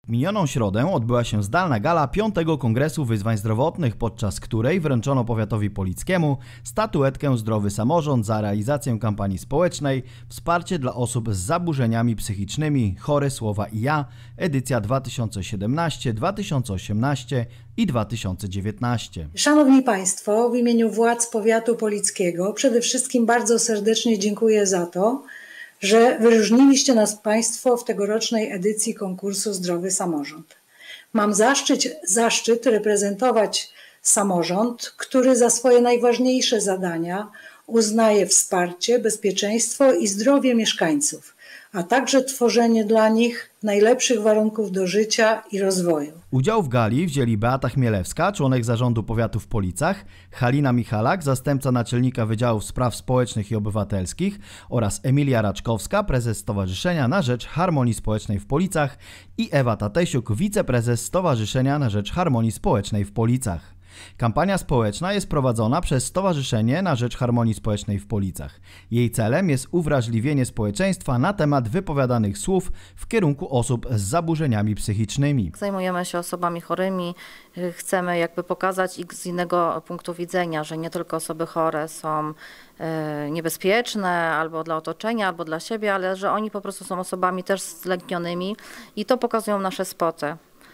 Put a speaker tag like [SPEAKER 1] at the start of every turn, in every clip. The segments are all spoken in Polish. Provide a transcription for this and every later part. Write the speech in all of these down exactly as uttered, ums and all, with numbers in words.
[SPEAKER 1] W minioną środę odbyła się zdalna gala piątego Kongresu Wyzwań Zdrowotnych, podczas której wręczono powiatowi polickiemu statuetkę Zdrowy Samorząd za realizację kampanii społecznej Wsparcie dla osób z zaburzeniami psychicznymi, Chore Słowa i ja, edycja dwa tysiące siedemnaście, dwa tysiące osiemnaście i dwa tysiące dziewiętnaście.
[SPEAKER 2] Szanowni Państwo, w imieniu władz powiatu polickiego przede wszystkim bardzo serdecznie dziękuję za to, że wyróżniliście nas Państwo w tegorocznej edycji konkursu Zdrowy Samorząd. Mam zaszczyt, zaszczyt reprezentować samorząd, który za swoje najważniejsze zadania uznaje wsparcie, bezpieczeństwo i zdrowie mieszkańców, a także tworzenie dla nich najlepszych warunków do życia i rozwoju.
[SPEAKER 1] Udział w gali wzięli Beata Chmielewska, członek zarządu powiatu w Policach, Halina Michalak, zastępca naczelnika Wydziału Spraw Społecznych i Obywatelskich oraz Emilia Raczkowska, prezes Stowarzyszenia na Rzecz Harmonii Społecznej w Policach i Ewa Tatesiuk, wiceprezes Stowarzyszenia na Rzecz Harmonii Społecznej w Policach. Kampania społeczna jest prowadzona przez Stowarzyszenie na Rzecz Harmonii Społecznej w Policach. Jej celem jest uwrażliwienie społeczeństwa na temat wypowiadanych słów w kierunku osób z zaburzeniami psychicznymi.
[SPEAKER 3] Zajmujemy się osobami chorymi, chcemy jakby pokazać ich z innego punktu widzenia, że nie tylko osoby chore są niebezpieczne albo dla otoczenia, albo dla siebie, ale że oni po prostu są osobami też zlęknionymi i to pokazują nasze spoty.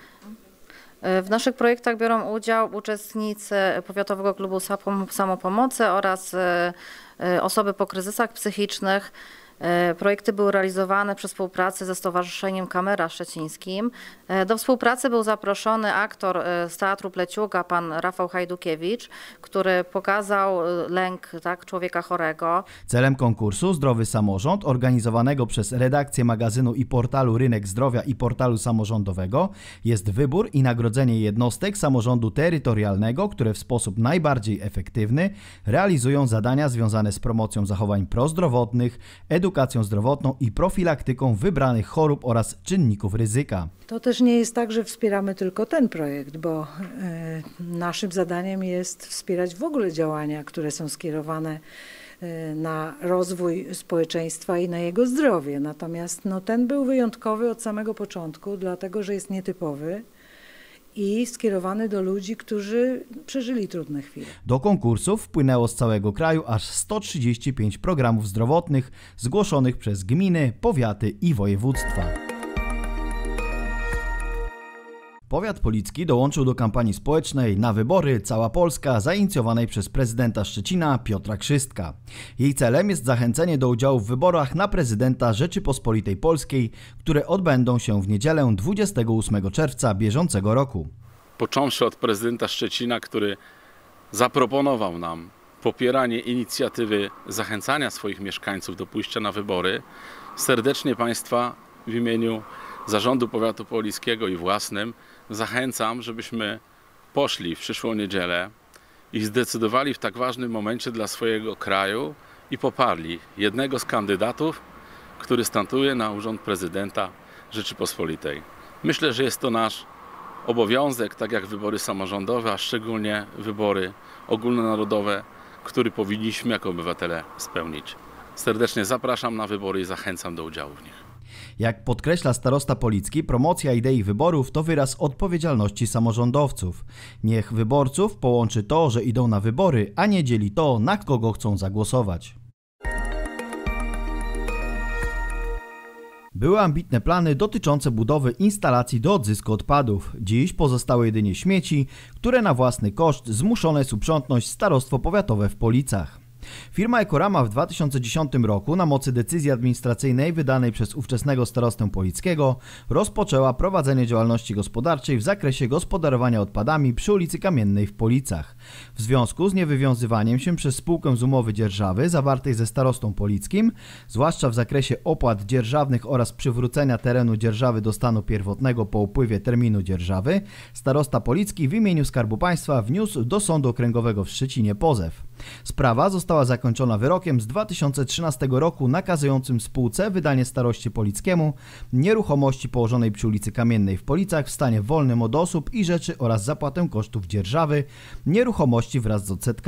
[SPEAKER 3] W naszych projektach biorą udział uczestnicy Powiatowego Klubu Samopomocy oraz osoby po kryzysach psychicznych. Projekty były realizowane przy współpracy ze Stowarzyszeniem Kamera Szczecińskim. Do współpracy był zaproszony aktor z Teatru Pleciuga, pan Rafał Hajdukiewicz, który pokazał lęk tak, człowieka chorego.
[SPEAKER 1] Celem konkursu Zdrowy Samorząd, organizowanego przez redakcję magazynu i portalu Rynek Zdrowia i portalu samorządowego, jest wybór i nagrodzenie jednostek samorządu terytorialnego, które w sposób najbardziej efektywny realizują zadania związane z promocją zachowań prozdrowotnych, edukacją zdrowotną i profilaktyką wybranych chorób oraz czynników ryzyka.
[SPEAKER 2] To też nie jest tak, że wspieramy tylko ten projekt, bo y, naszym zadaniem jest wspierać w ogóle działania, które są skierowane y, na rozwój społeczeństwa i na jego zdrowie. Natomiast no, ten był wyjątkowy od samego początku, dlatego że jest nietypowy i skierowany do ludzi, którzy przeżyli trudne chwile.
[SPEAKER 1] Do konkursów wpłynęło z całego kraju aż sto trzydzieści pięć programów zdrowotnych zgłoszonych przez gminy, powiaty i województwa. Powiat policki dołączył do kampanii społecznej Na wybory Cała Polska, zainicjowanej przez prezydenta Szczecina Piotra Krzystka. Jej celem jest zachęcenie do udziału w wyborach na prezydenta Rzeczypospolitej Polskiej, które odbędą się w niedzielę dwudziestego ósmego czerwca bieżącego roku.
[SPEAKER 4] Począwszy od prezydenta Szczecina, który zaproponował nam popieranie inicjatywy zachęcania swoich mieszkańców do pójścia na wybory, serdecznie Państwa w imieniu Zarządu Powiatu Polickiego i własnym zachęcam, żebyśmy poszli w przyszłą niedzielę i zdecydowali w tak ważnym momencie dla swojego kraju i poparli jednego z kandydatów, który startuje na urząd prezydenta Rzeczypospolitej. Myślę, że jest to nasz obowiązek, tak jak wybory samorządowe, a szczególnie wybory ogólnonarodowe, który powinniśmy jako obywatele spełnić. Serdecznie zapraszam na wybory i zachęcam do udziału w nich.
[SPEAKER 1] Jak podkreśla starosta policki, promocja idei wyborów to wyraz odpowiedzialności samorządowców. Niech wyborców połączy to, że idą na wybory, a nie dzieli to, na kogo chcą zagłosować. Były ambitne plany dotyczące budowy instalacji do odzysku odpadów. Dziś pozostały jedynie śmieci, które na własny koszt zmuszone jest uprzątnąć starostwo powiatowe w Policach. Firma Ekorama w dwa tysiące dziesiątym roku na mocy decyzji administracyjnej wydanej przez ówczesnego starostę polickiego rozpoczęła prowadzenie działalności gospodarczej w zakresie gospodarowania odpadami przy ulicy Kamiennej w Policach. W związku z niewywiązywaniem się przez spółkę z umowy dzierżawy zawartej ze starostą polickim, zwłaszcza w zakresie opłat dzierżawnych oraz przywrócenia terenu dzierżawy do stanu pierwotnego po upływie terminu dzierżawy, starosta policki w imieniu Skarbu Państwa wniósł do Sądu Okręgowego w Szczecinie pozew. Sprawa została zakończona wyrokiem z dwa tysiące trzynastego roku nakazującym spółce wydanie staroście polickiemu nieruchomości położonej przy ulicy Kamiennej w Policach w stanie wolnym od osób i rzeczy oraz zapłatę kosztów dzierżawy nieruchomości wraz z odsetkami.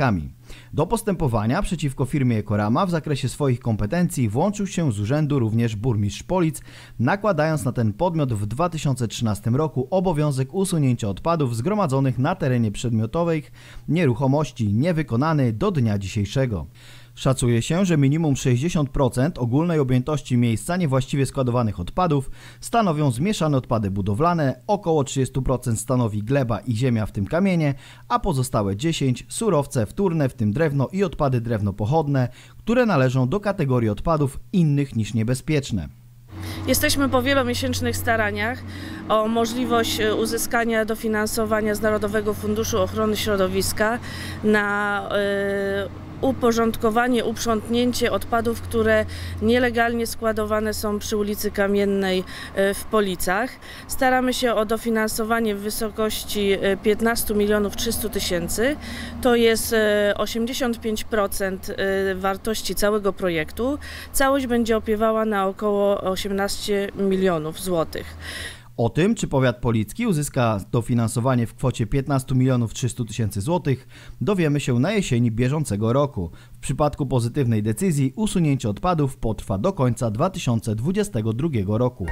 [SPEAKER 1] Do postępowania przeciwko firmie Ekorama w zakresie swoich kompetencji włączył się z urzędu również burmistrz Polic, nakładając na ten podmiot w dwa tysiące trzynastym roku obowiązek usunięcia odpadów zgromadzonych na terenie przedmiotowych nieruchomości, niewykonany do dnia dzisiejszego. Szacuje się, że minimum sześćdziesiąt procent ogólnej objętości miejsca niewłaściwie składowanych odpadów stanowią zmieszane odpady budowlane, około trzydzieści procent stanowi gleba i ziemia, w tym kamienie, a pozostałe dziesięć procent surowce wtórne, w tym drewno i odpady drewnopochodne, które należą do kategorii odpadów innych niż niebezpieczne.
[SPEAKER 5] Jesteśmy po wielomiesięcznych staraniach o możliwość uzyskania dofinansowania z Narodowego Funduszu Ochrony Środowiska na yy, uporządkowanie, uprzątnięcie odpadów, które nielegalnie składowane są przy ulicy Kamiennej w Policach. Staramy się o dofinansowanie w wysokości piętnaście milionów trzysta tysięcy. To jest osiemdziesiąt pięć procent wartości całego projektu. Całość będzie opiewała na około osiemnaście milionów złotych.
[SPEAKER 1] O tym, czy powiat policki uzyska dofinansowanie w kwocie piętnaście milionów trzysta tysięcy złotych, dowiemy się na jesieni bieżącego roku. W przypadku pozytywnej decyzji usunięcie odpadów potrwa do końca dwa tysiące dwudziestego drugiego roku.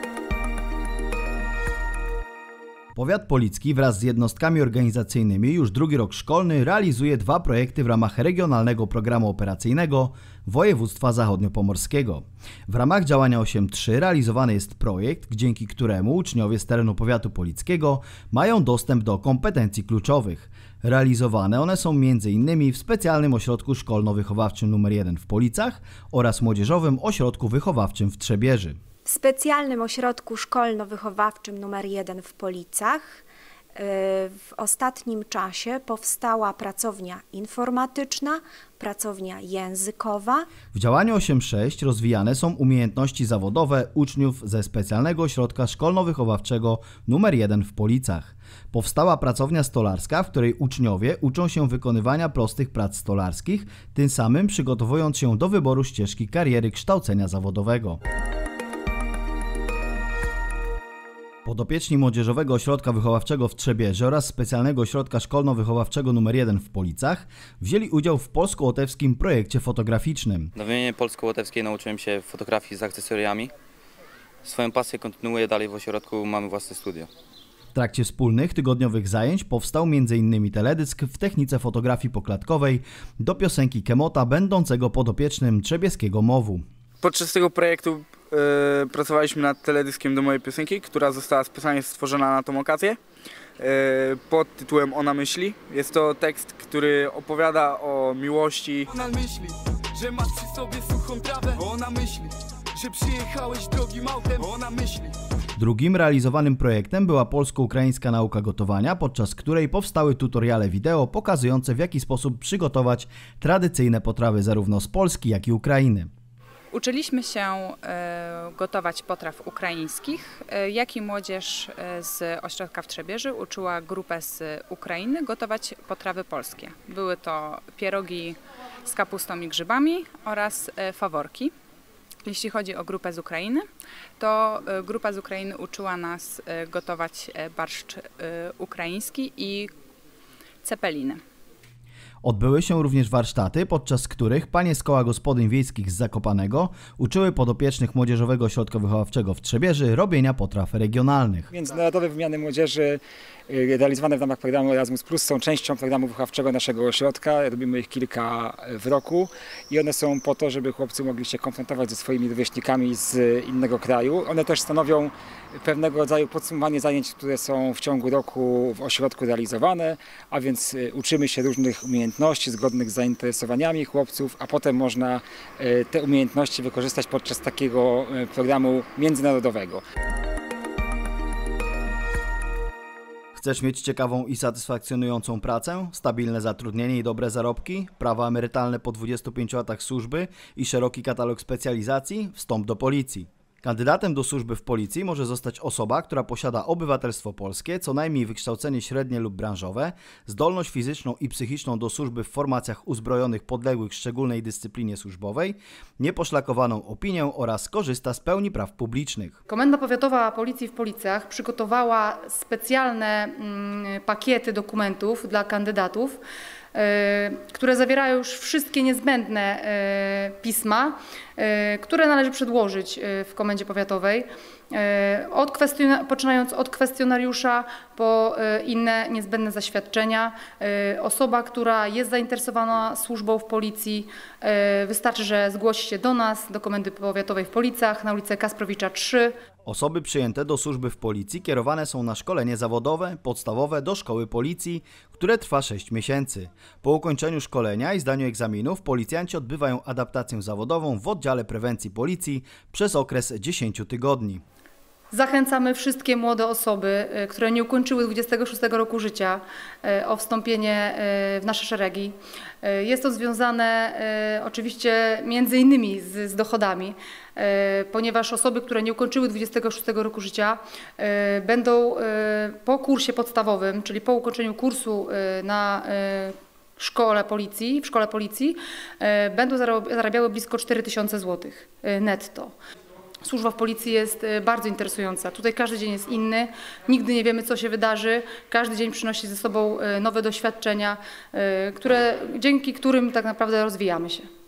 [SPEAKER 1] Powiat policki wraz z jednostkami organizacyjnymi już drugi rok szkolny realizuje dwa projekty w ramach Regionalnego Programu Operacyjnego Województwa Zachodniopomorskiego. W ramach działania osiem trzy realizowany jest projekt, dzięki któremu uczniowie z terenu powiatu polickiego mają dostęp do kompetencji kluczowych. Realizowane one są między innymi w specjalnym ośrodku szkolno-wychowawczym numer jeden w Policach oraz młodzieżowym ośrodku wychowawczym w Trzebieży.
[SPEAKER 6] W specjalnym ośrodku szkolno-wychowawczym numer jeden w Policach w ostatnim czasie powstała pracownia informatyczna, pracownia językowa.
[SPEAKER 1] W działaniu osiem sześć rozwijane są umiejętności zawodowe uczniów ze specjalnego ośrodka szkolno-wychowawczego numer jeden w Policach. Powstała pracownia stolarska, w której uczniowie uczą się wykonywania prostych prac stolarskich, tym samym przygotowując się do wyboru ścieżki kariery kształcenia zawodowego. Podopieczni Młodzieżowego Ośrodka Wychowawczego w Trzebieży oraz Specjalnego Ośrodka Szkolno-Wychowawczego numer jeden w Policach wzięli udział w polsko-łotewskim projekcie fotograficznym.
[SPEAKER 7] Na wymianie polsko-łotewskiej nauczyłem się fotografii z akcesoriami. Swoją pasję kontynuuję dalej w ośrodku, mamy własne studio.
[SPEAKER 1] W trakcie wspólnych tygodniowych zajęć powstał między innymi teledysk w technice fotografii poklatkowej do piosenki Kemota, będącego podopiecznym Trzebieskiego Mowu.
[SPEAKER 8] Podczas tego projektu Yy, pracowaliśmy nad teledyskiem do mojej piosenki, która została specjalnie stworzona na tą okazję yy, pod tytułem Ona myśli. Jest to tekst, który opowiada o miłości.
[SPEAKER 9] Ona myśli, że masz przy sobie suchą trawę. Ona myśli, że przyjechałeś drogim autem. Ona myśli.
[SPEAKER 1] Drugim realizowanym projektem była polsko-ukraińska nauka gotowania, podczas której powstały tutoriale wideo pokazujące, w jaki sposób przygotować tradycyjne potrawy zarówno z Polski, jak i Ukrainy.
[SPEAKER 10] Uczyliśmy się gotować potraw ukraińskich, jak i młodzież z ośrodka w Trzebieży uczyła grupę z Ukrainy gotować potrawy polskie. Były to pierogi z kapustą i grzybami oraz faworki. Jeśli chodzi o grupę z Ukrainy, to grupa z Ukrainy uczyła nas gotować barszcz ukraiński i cepeliny.
[SPEAKER 1] Odbyły się również warsztaty, podczas których panie z koła gospodyń wiejskich z Zakopanego uczyły podopiecznych Młodzieżowego Ośrodka Wychowawczego w Trzebieży robienia potraw regionalnych.
[SPEAKER 11] Międzynarodowe wymiany młodzieży realizowane w ramach programu Erasmus plus są częścią programu wychowawczego naszego ośrodka. Robimy ich kilka w roku i one są po to, żeby chłopcy mogli się konfrontować ze swoimi rówieśnikami z innego kraju. One też stanowią pewnego rodzaju podsumowanie zajęć, które są w ciągu roku w ośrodku realizowane, a więc uczymy się różnych umiejętności zgodnych z zainteresowaniami chłopców, a potem można te umiejętności wykorzystać podczas takiego programu międzynarodowego.
[SPEAKER 1] Chcesz mieć ciekawą i satysfakcjonującą pracę, stabilne zatrudnienie i dobre zarobki, prawa emerytalne po dwudziestu pięciu latach służby i szeroki katalog specjalizacji? Wstąp do policji. Kandydatem do służby w policji może zostać osoba, która posiada obywatelstwo polskie, co najmniej wykształcenie średnie lub branżowe, zdolność fizyczną i psychiczną do służby w formacjach uzbrojonych podległych szczególnej dyscyplinie służbowej, nieposzlakowaną opinię oraz korzysta z pełni praw publicznych.
[SPEAKER 12] Komenda Powiatowa Policji w Policach przygotowała specjalne mm, pakiety dokumentów dla kandydatów, które zawierają już wszystkie niezbędne pisma, które należy przedłożyć w Komendzie Powiatowej, od poczynając od kwestionariusza po inne niezbędne zaświadczenia. Osoba, która jest zainteresowana służbą w policji, wystarczy, że zgłosi się do nas, do Komendy Powiatowej w Policach na ulicę Kasprowicza trzy.
[SPEAKER 1] Osoby przyjęte do służby w policji kierowane są na szkolenie zawodowe, podstawowe do szkoły policji, które trwa sześć miesięcy. Po ukończeniu szkolenia i zdaniu egzaminów policjanci odbywają adaptację zawodową w oddziale prewencji policji przez okres dziesięciu tygodni.
[SPEAKER 12] Zachęcamy wszystkie młode osoby, które nie ukończyły dwudziestego szóstego roku życia, o wstąpienie w nasze szeregi. Jest to związane oczywiście między innymi z, z dochodami, ponieważ osoby, które nie ukończyły dwudziestego szóstego roku życia, będą po kursie podstawowym, czyli po ukończeniu kursu na szkole policji, w szkole policji, będą zarabiały blisko cztery tysiące złotych netto. Służba w policji jest bardzo interesująca. Tutaj każdy dzień jest inny, nigdy nie wiemy, co się wydarzy. Każdy dzień przynosi ze sobą nowe doświadczenia, które, dzięki którym tak naprawdę rozwijamy się.